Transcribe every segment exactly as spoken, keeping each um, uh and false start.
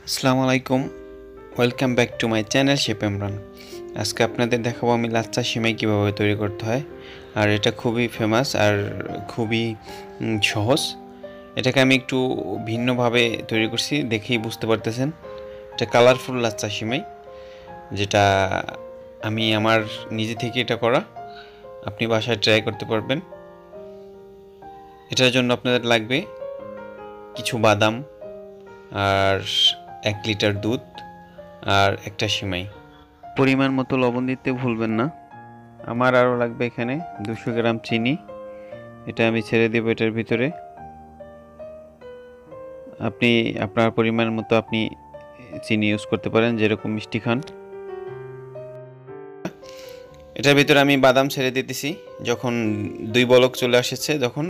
আসসালামু আলাইকুম, welcome back to my channel chef Imran. আজকে আপনাদের দেখাবো আমি লাচ্চা সিমাই কীভাবে তৈরি করতে হয়। আর এটা খুবই ফেমাস আর খুবই উম, সহজ। এটাকে আমি একটু ভিন্নভাবে তৈরি করছি, দেখেই বুঝতে পারতেছেন। এটা কালারফুল লাচ্চা সিমাই, যেটা আমি আমার নিজে থেকে এটা করা। আপনি বাসায় ট্রাই করতে পারবেন। এটার জন্য আপনাদের লাগবে কিছু বাদাম আর এক লিটার দুধ আর একটা সিমাই। পরিমাণ মতো লবণ দিতে ভুলবেন না। আমার আরও লাগবে এখানে দুশো গ্রাম চিনি। এটা আমি ছেড়ে দেবো এটার ভিতরে। আপনি আপনার পরিমাণ মতো আপনি চিনি ইউজ করতে পারেন, যেরকম মিষ্টি খান। এটার ভিতরে আমি বাদাম ছেড়ে দিতেছি। যখন দুই বলক চলে আসছে তখন,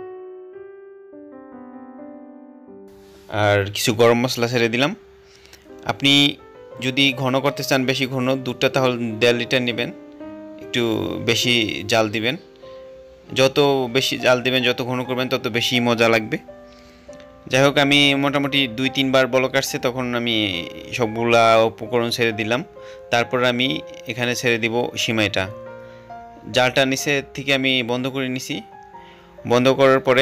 আর কিছু গরম মশলা ছেড়ে দিলাম। আপনি যদি ঘন করতে চান, বেশি ঘন দুধটা, তাহলে দেড় লিটার নেবেন। একটু বেশি জাল দিবেন। যত বেশি জাল দিবেন, যত ঘন করবেন, তত বেশি মজা লাগবে। যাই হোক, আমি মোটামুটি দুই তিনবার বলক আসছে, তখন আমি সবগুলা উপকরণ ছেড়ে দিলাম। তারপর আমি এখানে ছেড়ে দিব সিমাইটা। জালটা নিচে থেকে আমি বন্ধ করে নিছি। বন্ধ করার পরে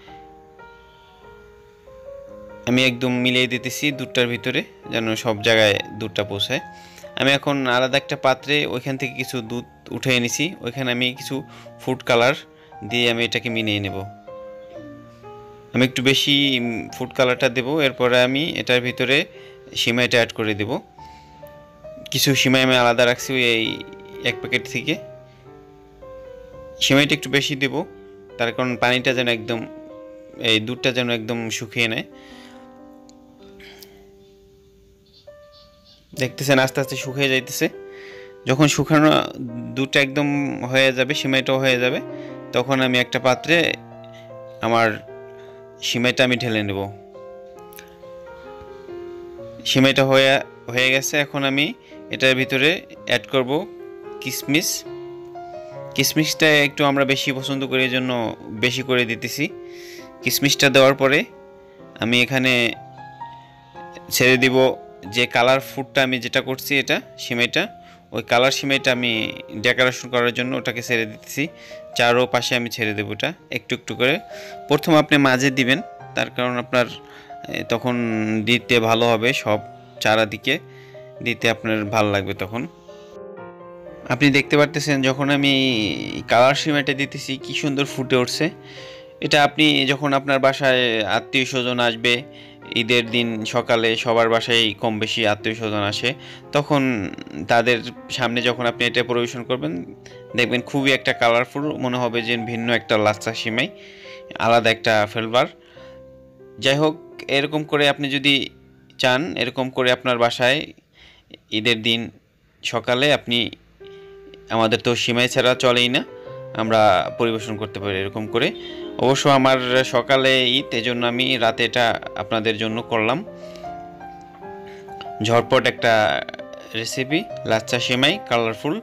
আমি একদম মিলিয়ে দিতেছি দুধটার ভিতরে, যেন সব জায়গায় দুধটা পৌঁছায়। আমি এখন আলাদা একটা পাত্রে ওইখান থেকে কিছু দুধ উঠিয়ে নিছি। ওইখানে আমি কিছু ফুড কালার দিয়ে আমি এটাকে মিলিয়ে নেব। আমি একটু বেশি ফুড কালারটা দেব। এরপরে আমি এটার ভিতরে সিমাইটা অ্যাড করে দেব। কিছু সিমাই আমি আলাদা রাখছি ওই এই এক প্যাকেট থেকে। সিমাইটা একটু বেশি দেব, তার কারণ পানিটা যেন একদম, এই দুধটা যেন একদম শুকিয়ে নেয়। দেখতেছেন আস্তে আস্তে শুকিয়ে যাইতেছে। যখন শুকানো দুধটা একদম হয়ে যাবে, সিমাইটাও হয়ে যাবে, তখন আমি একটা পাত্রে আমার সিমাইটা আমি ঢেলে নেব। সিমাইটা হয়ে হয়ে গেছে। এখন আমি এটার ভিতরে অ্যাড করব কিশমিশ। কিশমিশটা একটু আমরা বেশি পছন্দ করি, এই জন্য বেশি করে দিতেছি। কিশমিশটা দেওয়ার পরে আমি এখানে ছেড়ে দিব যে কালার ফুডটা আমি যেটা করছি, এটা সিমাইটা, ওই কালার সিমাইটা আমি ডেকোরেশন করার জন্য ওটাকে ছেড়ে দিতেছি। চারো পাশে আমি ছেড়ে দেবো ওটা একটু একটু করে। প্রথম আপনি মাঝে দিবেন, তার কারণ আপনার তখন দিতে ভালো হবে, সব চারাদিকে দিতে আপনার ভালো লাগবে। তখন আপনি দেখতে পারতেছেন যখন আমি কালার সিমাইটা দিতেছি কি সুন্দর ফুটে উঠছে। এটা আপনি যখন আপনার বাসায় আত্মীয় স্বজন আসবে, ঈদের দিন সকালে সবার বাসায় কম বেশি আত্মীয় স্বজন আসে, তখন তাদের সামনে যখন আপনি এটা পরিবেশন করবেন, দেখবেন খুবই একটা কালারফুল মনে হবে, যে ভিন্ন একটা লাচ্চা সিমাই, আলাদা একটা ফ্লেভার। যাই হোক, এরকম করে আপনি যদি চান, এরকম করে আপনার বাসায় ঈদের দিন সকালে আপনি, আমাদের তো সিমাই ছাড়া চলেই না, আমরা পরিবেশন করতে পারি এরকম করে। অবশ্য আমার সকালে ঈদ, এজন্য আমি রাতে এটা আপনাদের জন্য করলাম। ঝটপট একটা রেসিপি, লাচ্চা সিমাই কালারফুল।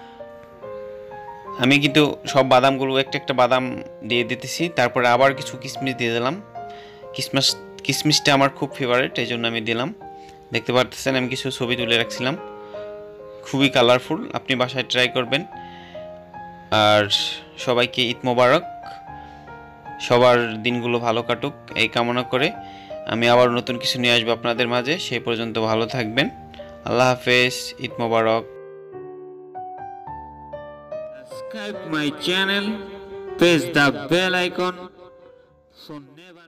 আমি কিন্তু সব বাদামগুলো একটা একটা বাদাম দিয়ে দিতেছি, তারপরে আবার কিছু কিশমিশ দিয়ে দিলাম। কিশমিশ কিশমিশটা আমার খুব ফেভারিট, এই জন্য আমি দিলাম। দেখতে পারতেছেন আমি কিছু ছবি তুলে রাখছিলাম। খুবই কালারফুল, আপনি বাসায় ট্রাই করবেন। আর সবাইকে ঈদ মোবারক, সবার দিনগুলো ভালো কাটুক এই কামনা করে আমি আবার নতুন কিছু নিয়ে আসবো আপনাদের মাঝে। সেই পর্যন্ত ভালো থাকবেন। আল্লাহ হাফেজ, ঈদ মোবারক। Subscribe my channel, press the bell icon so never